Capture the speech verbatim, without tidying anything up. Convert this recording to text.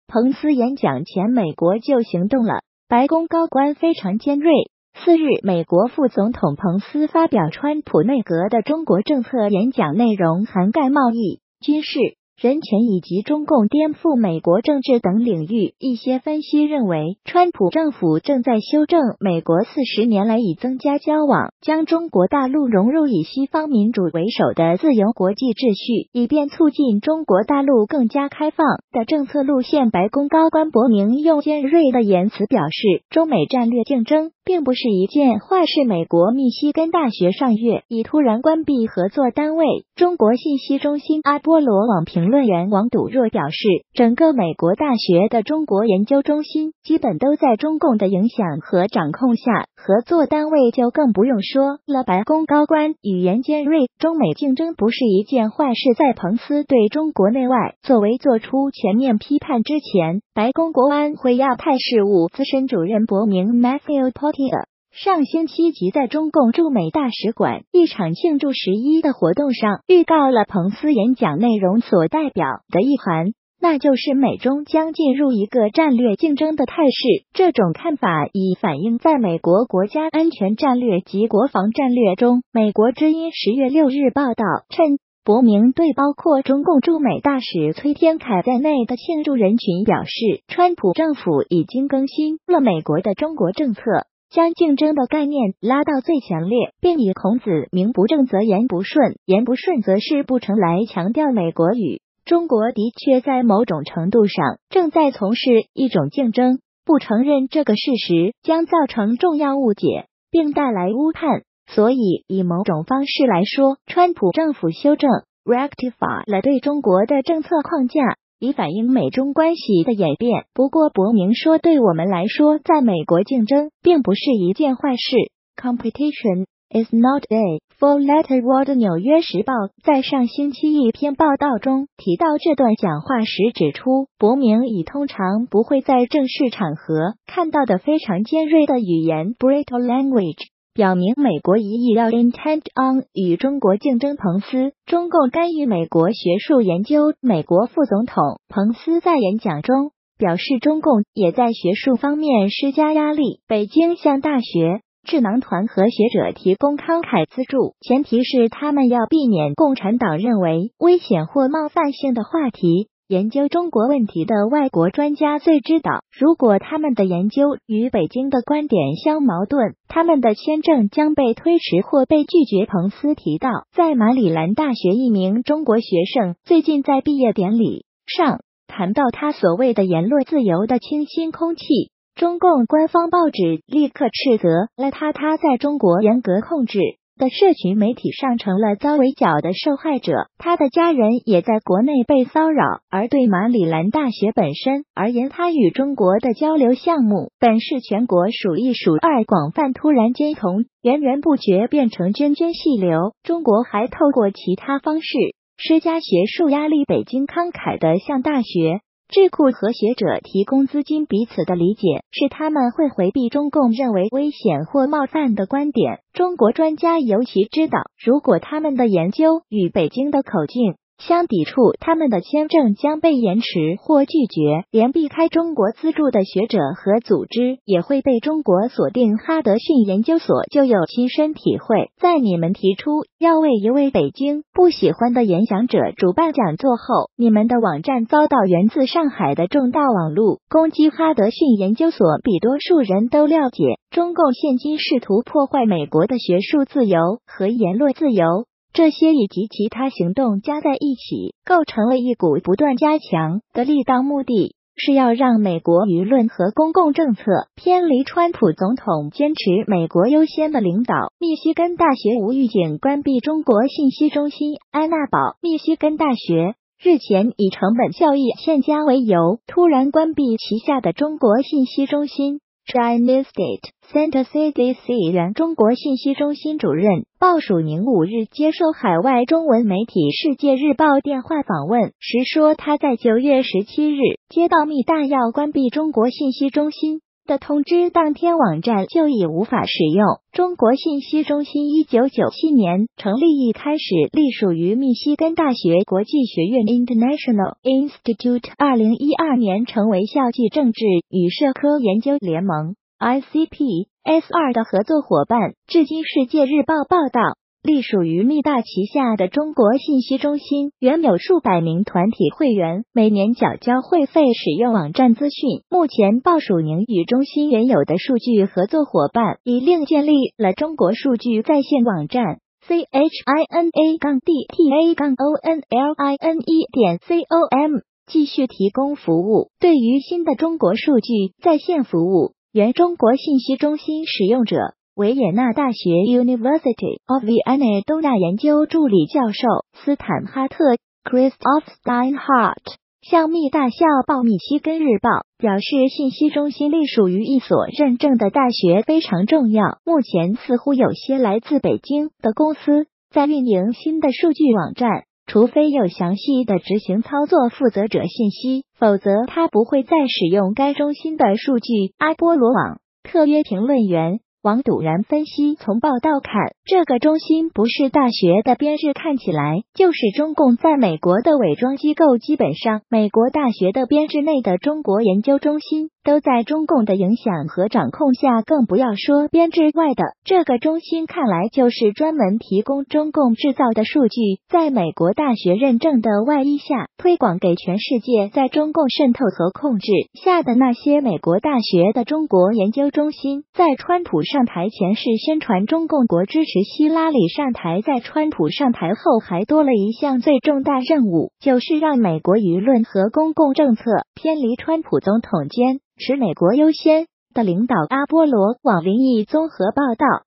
彭斯演讲前，美国就行动了，白宫高官非常尖锐。四日，美国副总统彭斯发表川普内阁的中国政策演讲，内容涵盖贸易、军事、人权以及中共颠覆美国政治等领域。一些分析认为，川普政府正在修正美国四十年来以增加交往，将中国大陆融入以西方民主为首的自由国际秩序，以便促进中国大陆更加开放的政策路线。白宫高官伯明用尖锐的言辞表示，中美战略竞争并不是一件坏事。美国密西根大学上月已突然关闭合作单位中国信息中心。阿波罗网评论员王笃若表示，整个美国大学的中国研究中心基本都在中共的影响和掌控下，合作单位就更不用说了。白宫高官语言尖锐，中美竞争不是一件坏事。在彭斯对中国内外作为做出全面批判之前，白宫国安会亚太事务资深主任伯明 Matthew Portier 上星期即在中共驻美大使馆一场庆祝十一的活动上预告了彭斯演讲内容所代表的意涵，那就是美中将进入一个战略竞争的态势。这种看法已反映在美国国家安全战略及国防战略中。美国之音十月六日报道，趁伯明对包括中共驻美大使崔天凯在内的庆祝人群表示，川普政府已经更新了美国的中国政策，将竞争的概念拉到最强烈，并以孔子名不正则言不顺，言不顺则事不成来强调美国与中国的确在某种程度上正在从事一种竞争，不承认这个事实将造成重要误解，并带来误判。所以以某种方式来说，川普政府修正 rectify 了对中国的政策框架，以反映美中关系的演变。不过伯明说，对我们来说，在美国竞争并不是一件坏事。 Competition is not a four-letter word。 纽约时报在上星期一篇报道中提到这段讲话时指出，伯明以通常不会在正式场合看到的非常尖锐的语言 brutal language，表明美国一意要 intent on 与中国竞争。彭斯，中共干预美国学术研究。美国副总统彭斯在演讲中表示，中共也在学术方面施加压力，北京向大学、智囊团和学者提供慷慨资助，前提是他们要避免共产党认为危险或冒犯性的话题。研究中国问题的外国专家最知道，如果他们的研究与北京的观点相矛盾，他们的签证将被推迟或被拒绝。彭斯提到，在马里兰大学一名中国学生最近在毕业典礼上谈到他所谓的言论自由的清新空气，中共官方报纸立刻斥责了他，他在中国严格控制的社群媒体上成了遭围剿的受害者，他的家人也在国内被骚扰。而对马里兰大学本身而言，他与中国的交流项目本是全国数一数二广泛，突然间从源源不绝变成涓涓细流。中国还透过其他方式施加学术压力，北京慷慨地向大学、智库和学者提供资金，彼此的理解是他们会回避中共认为危险或冒犯的观点。中国专家尤其知道，如果他们的研究与北京的口径相抵触，他们的签证将被延迟或拒绝，连避开中国资助的学者和组织也会被中国锁定。哈德逊研究所就有亲身体会，在你们提出要为一位北京不喜欢的演讲者主办讲座后，你们的网站遭到源自上海的重大网络攻击。哈德逊研究所比多数人都了解，中共现今试图破坏美国的学术自由和言论自由，这些以及其他行动加在一起，构成了一股不断加强的力道，目的是要让美国舆论和公共政策偏离川普总统坚持美国优先的领导。密西根大学无预警关闭中国信息中心。安娜堡，密西根大学日前以成本效益欠佳为由，突然关闭旗下的中国信息中心。Chinese State Center C D C 原中国信息中心主任鲍曙宁五日接受海外中文媒体世界日报电话访问时说，他在九月十七日接到密大要关闭中国信息中心， 的通知当天，网站就已无法使用。中国信息中心一九九七年成立，一开始隶属于密西根大学国际学院 International Institute， 二零一二年成为校际政治与社科研究联盟 I C P S 二 的合作伙伴。至今，世界日报报道，隶属于密大旗下的中国信息中心原有数百名团体会员，每年缴交会费使用网站资讯。目前鲍曙宁与中心原有的数据合作伙伴已另建立了中国数据在线网站 C H I N A D T A O N L I N E 点 com， 继续提供服务。对于新的中国数据在线服务，原中国信息中心使用者维也纳大学 University of Vienna 东亚研究助理教授斯坦哈特 Christoph Steinhardt 向密大校报密西根日报表示，信息中心隶属于一所认证的大学非常重要。目前似乎有些来自北京的公司在运营新的数据网站，除非有详细的执行操作负责者信息，否则他不会再使用该中心的数据。阿波罗网特约评论员王笃然分析，从报道看，这个中心不是大学的编制，看起来就是中共在美国的伪装机构。基本上，美国大学的编制内的中国研究中心都在中共的影响和掌控下，更不要说编制外的。这个中心看来就是专门提供中共制造的数据，在美国大学认证的外衣下推广给全世界。在中共渗透和控制下的那些美国大学的中国研究中心，在川普上台前是宣传中共国支持希拉里上台，在川普上台后还多了一项最重大任务，就是让美国舆论和公共政策偏离川普总统坚持美国优先的领导。阿波罗网民意综合报道，